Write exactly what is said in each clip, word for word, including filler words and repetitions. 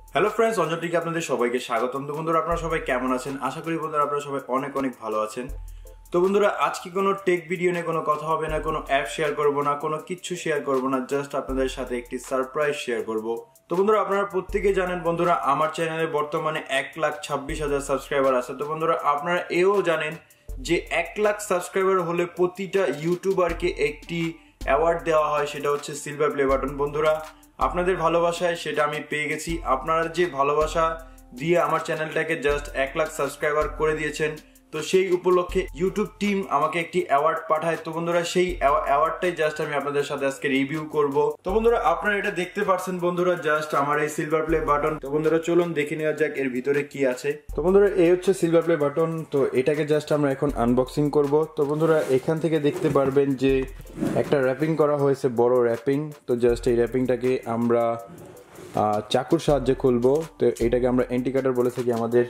Hello friends, অঞ্জনটিকে আপনাদের সবাইকে স্বাগতম। তো বন্ধুরা, আপনারা সবাই কেমন আছেন? আশা করি বন্ধুরা আপনারা সবাই অনেক অনেক ভালো আছেন। তো বন্ধুরা, আজকে কোনো টেক ভিডিও নিয়ে কোনো কথা হবে না, কোনো অ্যাপ শেয়ার করব না, কোনো কিচ্ছু শেয়ার করব না, জাস্ট আপনাদের সাথে একটি সারপ্রাইজ শেয়ার করব। তো বন্ধুরা, আপনারা প্রত্যেকেই জানেন বন্ধুরা, আমার চ্যানেলে বর্তমানে এক লাখ ছাব্বিশ হাজার সাবস্ক্রাইবার আছে। তো বন্ধুরা, আপনারা এও জানেন যে এক লাখ সাবস্ক্রাইবার হলে প্রতিটা ইউটিউবারকে একটি অ্যাওয়ার্ড দেওয়া হয়, সেটা হচ্ছে সিলভার প্লে বাটন। বন্ধুরা, আপনাদের ভালোবাসায় সেটা আমি পেয়ে গেছি। আপনারা যে ভালোবাসা দিয়ে আমার চ্যানেলটাকে জাস্ট এক লাখ সাবস্ক্রাইবার করে দিয়েছেন, তো সেই উপলক্ষে ইউটিউব টিম আমাকে একটি অ্যাওয়ার্ড পাঠায়। তো বন্ধুরা, সেই অ্যাওয়ার্ডটাই জাস্ট আমি আপনাদের সাথে আজকে রিভিউ করব। তো বন্ধুরা, আপনারা এটা দেখতে পাচ্ছেন বন্ধুরা, জাস্ট আমার এই সিলভার প্লে বাটন। তো বন্ধুরা, চলুন দেখে নেওয়া যাক এর ভিতরে কি আছে। তো বন্ধুরা, এই হচ্ছে সিলভার প্লে বাটন। তো এটাকে জাস্ট আমরা এখন আনবক্সিং করব। তো বন্ধুরা, এখান থেকে দেখতে পারবেন যে একটা র্যাপিং করা হয়েছে, বড় র্যাপিং। তো জাস্ট এই র্যাপিংটাকে আমরা চাকুর সাহায্যে খুলবো। তো এটাকে আমরা এন্টি কাটার বলে থাকি আমাদের।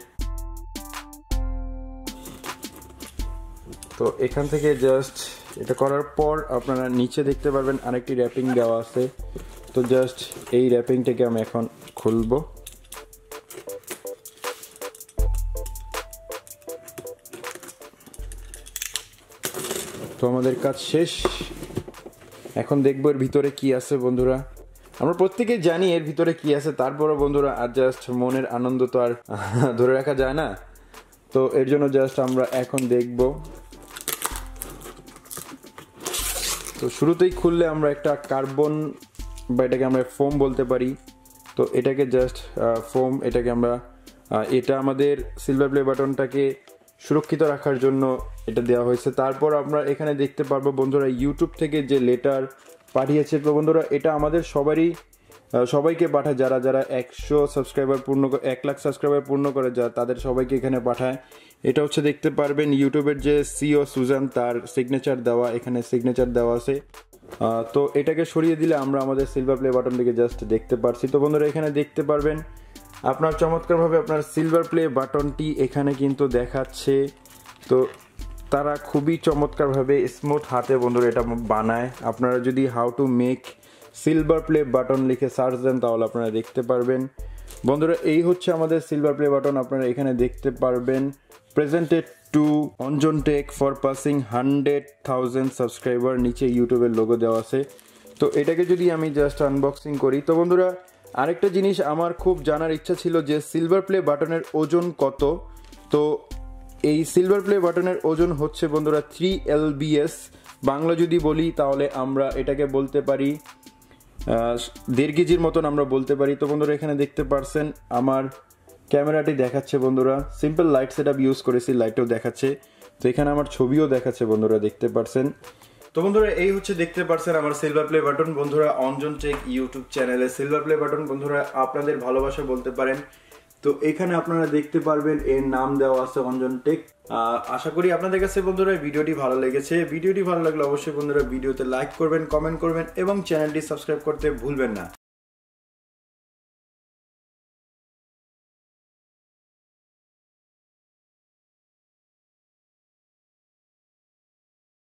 তো এখান থেকে জাস্ট এটা করার পর আপনারা নিচে দেখতে পারবেন আরেকটি র্যাপিং দেওয়া আছে। তো জাস্ট এই র্যাপিংটাকে আমি এখন খুলবো। তো আমাদের কাজ শেষ। এখন দেখবো এর ভিতরে কি আছে। বন্ধুরা, আমরা প্রত্যেকে জানি এর ভিতরে কি আছে, তারপরও বন্ধুরা আর জাস্ট মনের আনন্দ তো আর ধরে রাখা যায় না। তো এর জন্য জাস্ট আমরা এখন দেখবো। তো শুরুতেই খুললে আমরা একটা কার্বন বা এটাকে আমরা ফোম বলতে পারি। তো এটাকে জাস্ট ফোম, এটাকে আমরা এটা আমাদের সিলভার প্লে বাটনটাকে সুরক্ষিত রাখার জন্য এটা দেওয়া হয়েছে। তারপর আমরা এখানে দেখতে পারবো বন্ধুরা, ইউটিউব থেকে যে লেটার পাঠিয়েছে। তো বন্ধুরা, এটা আমাদের সবারই সবাইকে পাঠায়, যারা যারা একশো সাবস্ক্রাইবার পূর্ণ এক লাখ সাবস্ক্রাইবার পূর্ণ করে যা তাদের সবাইকে এখানে পাঠায়। এটা হচ্ছে দেখতে পারবেন ইউটিউবের যে সিও সুজান, তার সিগনেচার দেওয়া, এখানে সিগনেচার দেওয়া আছে। তো এটাকে সরিয়ে দিলে আমরা আমাদের সিলভার প্লে বাটনটিকে জাস্ট দেখতে পারছি। তো বন্ধুরা, এখানে দেখতে পারবেন আপনার চমৎকারভাবে আপনার সিলভার প্লে বাটনটি এখানে কিন্তু দেখাচ্ছে। তো তারা খুবই চমৎকারভাবে স্মুথ হাতে বন্ধুরা এটা বানায়। আপনারা যদি how to make silver play button লিখে সার্চ দেন তাহলে আপনারা দেখতে পারবেন। বন্ধুরা, এই হচ্ছে আমাদের সিলভার প্লে বাটন। আপনারা এখানে দেখতে পারবেন presented to Anjan Tech for passing hundred thousand subscriber, নিচে ইউটিউবের লোগো দেওয়া আছে। তো এটাকে যদি আমি জাস্ট আনবক্সিং করি, তো বন্ধুরা আরেকটা জিনিস আমার খুব জানার ইচ্ছা ছিল যে সিলভার প্লে বাটনের ওজন কত। তো এই সিলভার প্লে বাটনের ওজন হচ্ছে বন্ধুরা three L B S. Bangla যদি বলি তাহলে আমরা এটাকে বলতে পারি দেড় কেজির মতন আমরা বলতে পারি। তো বন্ধুরা, এখানে দেখতে পারছেন আমার ক্যামেরাটি দেখাচ্ছে বন্ধুরা, simple light set up use করেছি, লাইটও দেখাচ্ছে। তো এখানে আমার ছবিও দেখাচ্ছে বন্ধুরা, দেখতে পারছেন। তো বন্ধুরা, এই হচ্ছে দেখতে পারছেন আমার সিলভার প্লে বাটন। বন্ধুরা, অঞ্জনটেক ইউটিউব চ্যানেলে সিলভার প্লে বাটন বন্ধুরা আপনাদের ভালোবাসা বলতে পারেন। তো এখানে আপনারা দেখতে পারবেন এর নাম দেওয়া আছে অঞ্জনটেক। আশা করি আপনাদের কাছে বন্ধুরা ভিডিওটি ভালো লেগেছে। ভিডিওটি ভালো লাগলে অবশ্যই বন্ধুরা ভিডিওতে লাইক করবেন, কমেন্ট করবেন এবং চ্যানেলটি সাবস্ক্রাইব করতে ভুলবেন না।